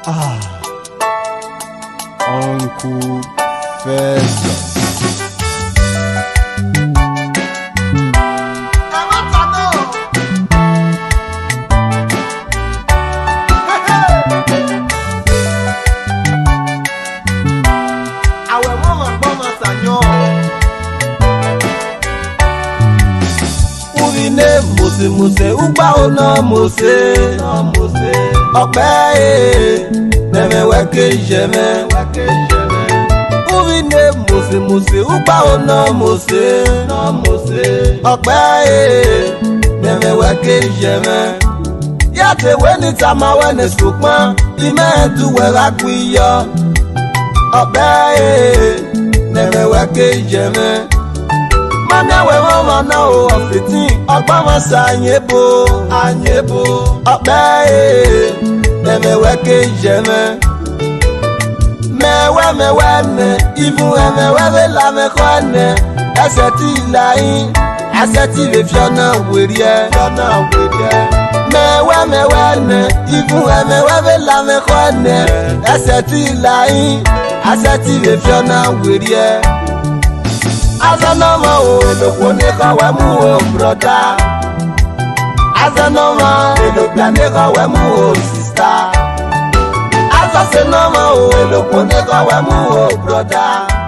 Uncle Festus. Mose ugba ona Mose ọpẹ́ nẹmẹwẹ kejẹmẹ uvine Mose ugba ona Mose ọpẹ́ nẹmẹwẹ kejẹmẹ yàtẹ wẹni tamawe ne sukpọn imẹduwẹ lakuyọ ọpẹ́ nẹmẹwẹ kejẹmẹ. Mana we mama na o ofiti ogba ma sa anyebo ọpẹ́ nẹmẹwẹ kejẹmẹ mewe ne ivu emewe ve la me kone ẹsẹ̀ ti layin ẹsẹ̀ ti le fiona werie mewe ne ivu emewe ve la me kone ẹsẹ̀ ti layin ẹsẹ̀ ti le fiona werie. Azanoma o elokwane kawe mu o broda. Azanoma elokwane kawe mu o sister. Azasenoma o elokwane kawe mu o broda.